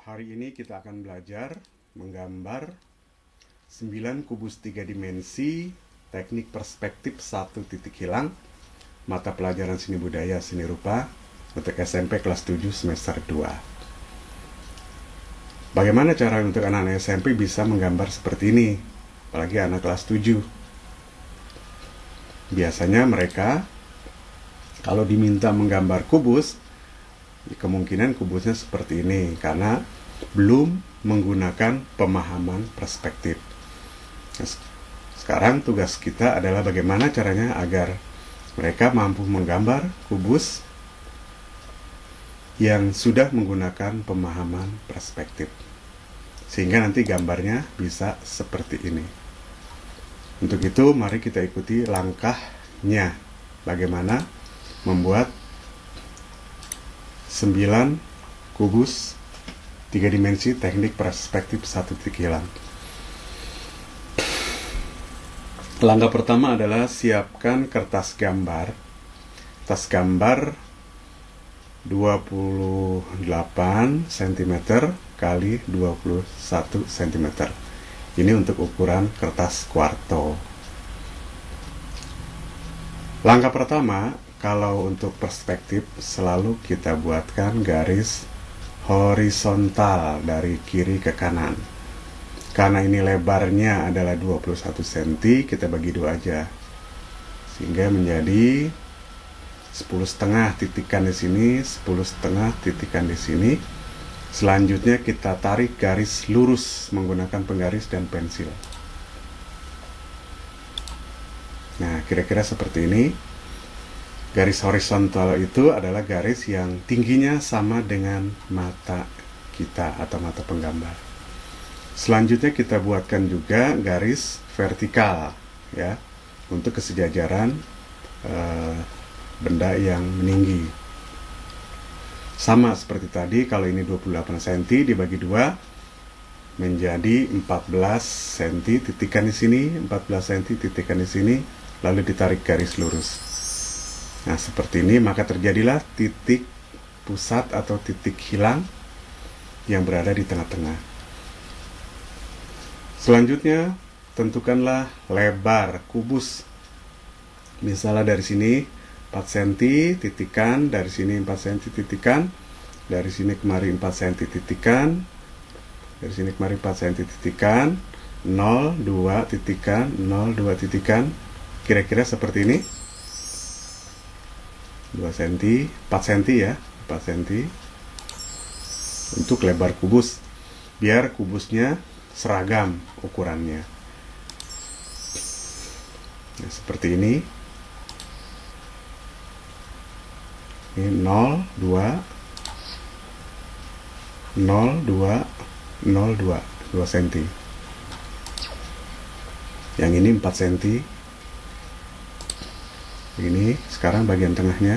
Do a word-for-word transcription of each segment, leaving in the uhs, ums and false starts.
Hari ini kita akan belajar menggambar sembilan kubus tiga dimensi, teknik perspektif satu titik hilang, mata pelajaran seni budaya seni rupa untuk S M P kelas tujuh semester dua. Bagaimana cara untuk anak-anak S M P bisa menggambar seperti ini, apalagi anak kelas tujuh? Biasanya mereka kalau diminta menggambar kubus, kemungkinan kubusnya seperti ini karena belum menggunakan pemahaman perspektif. Sekarang tugas kita adalah bagaimana caranya agar mereka mampu menggambar kubus yang sudah menggunakan pemahaman perspektif, sehingga nanti gambarnya bisa seperti ini. Untuk itu mari kita ikuti langkahnya bagaimana membuat sembilan kubus tiga dimensi teknik perspektif satu titik hilang. Langkah pertama adalah siapkan kertas gambar. Kertas gambar dua puluh delapan sentimeter kali dua puluh satu sentimeter. Ini untuk ukuran kertas kuarto. Langkah pertama, kalau untuk perspektif selalu kita buatkan garis horizontal dari kiri ke kanan. Karena ini lebarnya adalah dua puluh satu sentimeter, kita bagi dua aja, sehingga menjadi sepuluh setengah titikan di sini, sepuluh setengah titikan di sini. Selanjutnya kita tarik garis lurus menggunakan penggaris dan pensil. Nah, kira-kira seperti ini. Garis horizontal itu adalah garis yang tingginya sama dengan mata kita atau mata penggambar. Selanjutnya kita buatkan juga garis vertikal ya, untuk kesejajaran eh, benda yang meninggi. Sama seperti tadi, kalau ini dua puluh delapan sentimeter dibagi dua menjadi empat belas sentimeter, titikan di sini, empat belas sentimeter, titikan di sini, lalu ditarik garis lurus. Nah, seperti ini, maka terjadilah titik pusat atau titik hilang yang berada di tengah-tengah. Selanjutnya, tentukanlah lebar kubus. Misalnya dari sini empat sentimeter, titikan, dari sini empat sentimeter, titikan, dari sini kemari empat sentimeter, titikan, dari sini kemari empat sentimeter, titikan, nol, dua, titikan, nol, dua, titikan. Kira-kira seperti ini. dua sentimeter, empat sentimeter ya, empat sentimeter untuk lebar kubus, biar kubusnya seragam ukurannya. Nah, seperti ini. Ini nol, dua, nol, dua, nol, dua, dua sentimeter. Yang ini empat sentimeter. Ini sekarang bagian tengahnya.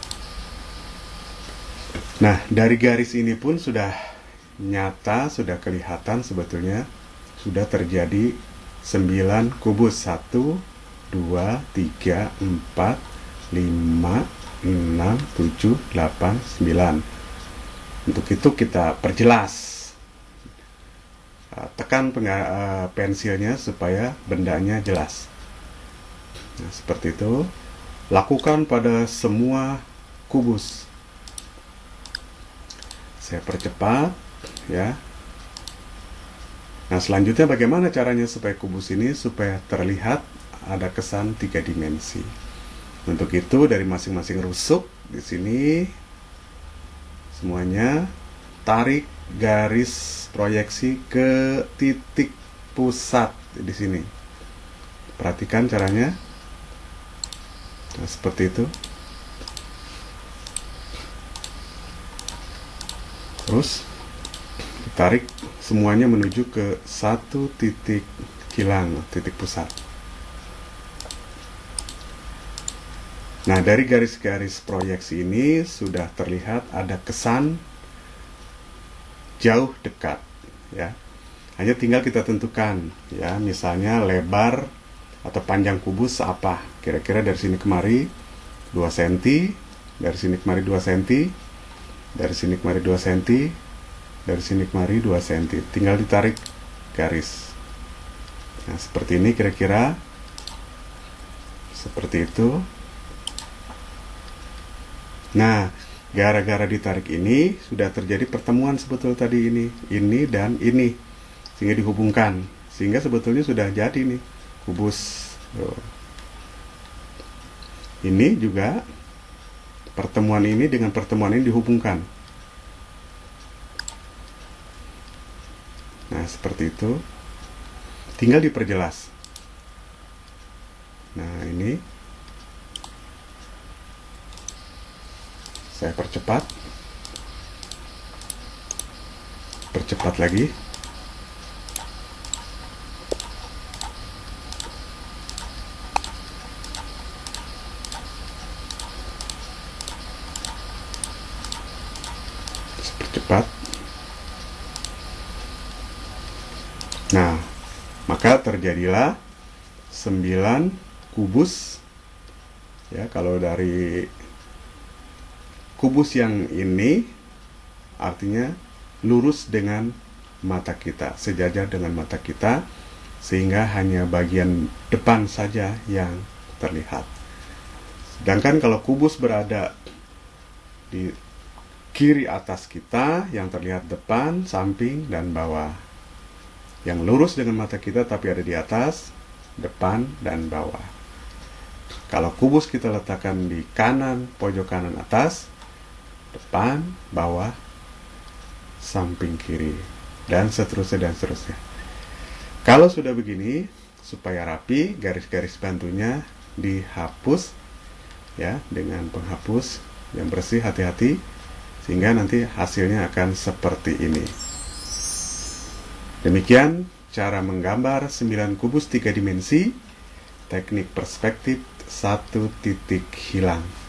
Nah, dari garis ini pun sudah nyata, sudah kelihatan sebetulnya sudah terjadi sembilan kubus. Satu, dua, tiga, empat, lima, enam, tujuh, delapan, sembilan. Untuk itu kita perjelas, tekan pensilnya supaya bendanya jelas. Nah, seperti itu. Lakukan pada semua kubus. Saya percepat ya. Nah, selanjutnya bagaimana caranya supaya kubus ini supaya terlihat ada kesan tiga dimensi. Untuk itu dari masing-masing rusuk di sini semuanya tarik garis proyeksi ke titik pusat di sini. Perhatikan caranya. Nah, seperti itu. Terus ditarik semuanya menuju ke satu titik hilang, titik pusat. Nah, dari garis-garis proyeksi ini sudah terlihat ada kesan jauh dekat ya. Hanya tinggal kita tentukan ya, misalnya lebar atau panjang kubus apa. Kira-kira dari sini kemari dua sentimeter, dari sini kemari dua sentimeter, dari sini kemari dua sentimeter, Dari sini kemari dua sentimeter. Tinggal ditarik garis. Nah, seperti ini kira-kira. Seperti itu. Nah, gara-gara ditarik ini sudah terjadi pertemuan sebetulnya tadi ini, ini dan ini, sehingga dihubungkan, sehingga sebetulnya sudah jadi nih kubus. Tuh. Ini juga pertemuan ini dengan pertemuan ini dihubungkan. Nah, seperti itu. Tinggal diperjelas. Nah, ini saya percepat, percepat lagi. Percepat. Nah, maka terjadilah sembilan kubus. Ya, kalau dari kubus yang ini artinya lurus dengan mata kita, sejajar dengan mata kita, sehingga hanya bagian depan saja yang terlihat. Sedangkan kalau kubus berada di kiri atas kita, yang terlihat depan, samping, dan bawah. Yang lurus dengan mata kita tapi ada di atas, depan, dan bawah. Kalau kubus kita letakkan di kanan, pojok kanan atas, depan, bawah, samping kiri, dan seterusnya dan seterusnya. Kalau sudah begini, supaya rapi, garis-garis bantunya dihapus ya dengan penghapus yang bersih, hati-hati, sehingga nanti hasilnya akan seperti ini. Demikian cara menggambar sembilan kubus tiga dimensi, teknik perspektif satu titik hilang.